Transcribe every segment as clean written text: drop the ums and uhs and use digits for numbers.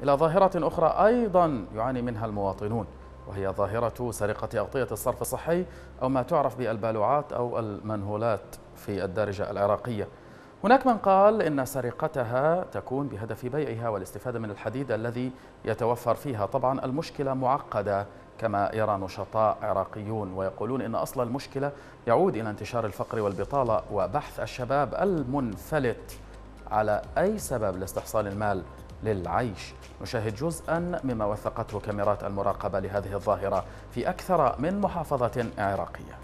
إلى ظاهرة أخرى أيضا يعاني منها المواطنون، وهي ظاهرة سرقة أغطية الصرف الصحي أو ما تعرف بالبالوعات أو المنهولات في الدارجة العراقية. هناك من قال إن سرقتها تكون بهدف بيعها والاستفادة من الحديد الذي يتوفر فيها. طبعا المشكلة معقدة كما يرى نشطاء عراقيون، ويقولون إن أصل المشكلة يعود إلى انتشار الفقر والبطالة وبحث الشباب المنفلت على أي سبب لاستحصال المال للعيش. نشاهد جزءا مما وثقته كاميرات المراقبة لهذه الظاهرة في أكثر من محافظة عراقية.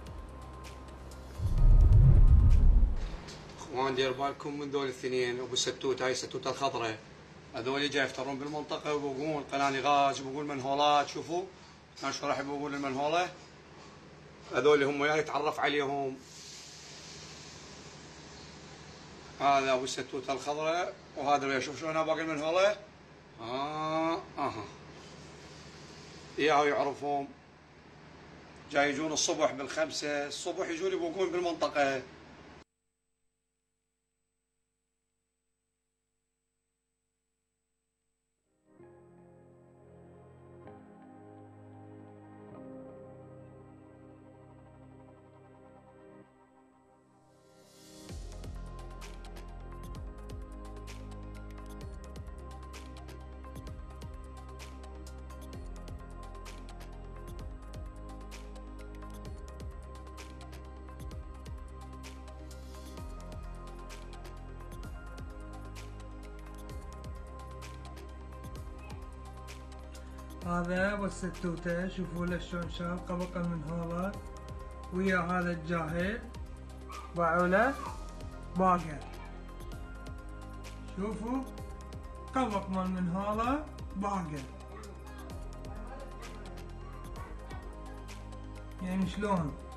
اخوان دير بالكم من ذول الاثنين، ابو ستوت هاي الستوته الخضراء، هذول جاي يفترون بالمنطقه وبقول قناني غاز وبقول منهولات. شوفوا انا شو راح بقول المنهوله، هذول هم وياي يتعرف عليهم. هذا ابو الستوته الخضراء وهذا ويا، شوف شلون باقي المنهوله. اياه يعرفهم، جاي يجون الصبح بالخمسة الصبح يجون يبوقون بالمنطقه. هذا ابو الستوته، شوفوا له شلون شال قبق المنهولات ويا هذا الجاهل باعوا له باقر. شوفوا قبق مال المنهولة باقر، يعني شلون